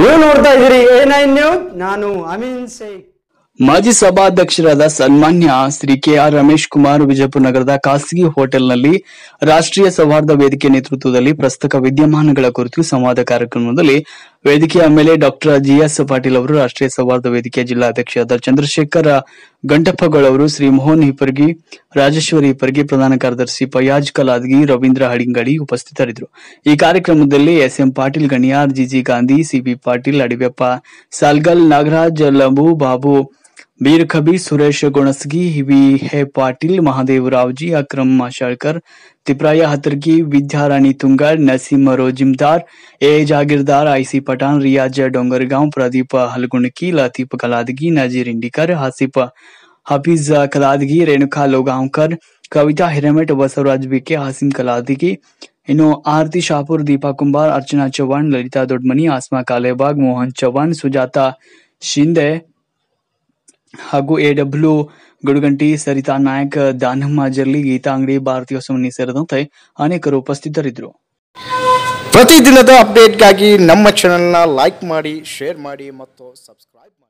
ನೀವು ನೋಡ್ತಾ ಇದ್ದೀರಿ A9 ನ್ಯೂಸ್. ನಾನು ಅಮೀನ್ ಶೇಖ್. ಮಾಜಿ ಸಭಾಧ್ಯಕ್ಷರಾದ ಸನ್ಮಾನ್ಯ ಶ್ರೀ ಕೆಆರ್ ರಮೇಶ್ ಕುಮಾರ್ ವಿಜಯಪುರ ನಗರದ ಖಾಸಗಿ ಹೋಟೆಲ್ನಲ್ಲಿ ರಾಷ್ಟ್ರೀಯ ಸೌಹಾರ್ದ ವೇದಿಕೆ ನೇತೃತ್ವದಲ್ಲಿ ಪ್ರಸ್ತಕ ವಿದ್ಯಮಾನಗಳ ಕುರಿತು ಸಂವಾದ ಕಾರ್ಯಕ್ರಮದಲ್ಲಿ ವೇದಿಕೆಯ ಮೇಲೆ ಡಾಕ್ಟರ್ ಜಿಎಸ್ ಪಾಟೀಲ್ ಅವರು, ರಾಷ್ಟ್ರೀಯ ಸೌಹಾರ್ದ ವೇದಿಕೆಯ ಜಿಲ್ಲಾಧ್ಯಕ್ಷರಾದ ಚಂದ್ರಶೇಖರ ಗಂಟಪ್ಪಗೋಳ್ ಅವರು, ಶ್ರೀ ಮೋಹನ್ ಹಿಪ್ಪರ್ಗಿ, ರಾಜೇಶ್ವರಿ ಹಿಪ್ಪರ್ಗಿ, ಪ್ರಧಾನ ಕಾರ್ಯದರ್ಶಿ ಫಯಾಜ್ ಕಲಾದಗಿ, ರವೀಂದ್ರ ಹಳಿಂಗಡಿ ಉಪಸ್ಥಿತರಿದ್ದರು. ಈ ಕಾರ್ಯಕ್ರಮದಲ್ಲಿ S M Patil Ganiyar, G G Gandhi, C B Patil, Adiveppa Salgal, Nagaraj Lambu, Babu Bir Khabi, Suresh Gunasagi, हिवी है Patil, Mahadev Raoji, Akram Mashalkar, Tipraya Hatargi, Vidyarani Tungar, Naseem Rojimdar, A Jagirdar, I C Pathan, Riyaz Dongargaon, Pradeep Halagunaki, Latif Kaladagi, Nazir Indikar, Hasif Hafeez Kaladagi, Renuka Logaonkar, Kavita Hiremath, Basavaraj B K, Hasim Kaladagi, इನ್ನು आरती शाहपुर, दीपा कुंभार, अर्चना चव्हाण, ललिता दोडमनी, आसमा कालेबाग, मोहन चव्हाण, सुजाता शिंदे ಹಾಗೂ ಎಡಬ್ಲ್ಯೂ ಗುಡುಗಂಟಿ, ಸರಿತಾ ನಾಯಕ್, ದಾನಮ್ಮ ಜರ್ಲಿ, ಗೀತಾ ಅಂಗಡಿ, ಭಾರತೀಯ ಹೊಸಮನಿ ಸೇರಿದಂತೆ ಅನೇಕರು ಉಪಸ್ಥಿತರಿದ್ದರು. ಪ್ರತಿದಿನದ ಅಪ್ಡೇಟ್ಗಾಗಿ ನಮ್ಮ ಚಾನೆಲ್ನ ಲೈಕ್ ಮಾಡಿ, ಶೇರ್ ಮಾಡಿ ಮತ್ತು ಸಬ್ಸ್ಕ್ರೈಬ್ ಮಾಡಿ.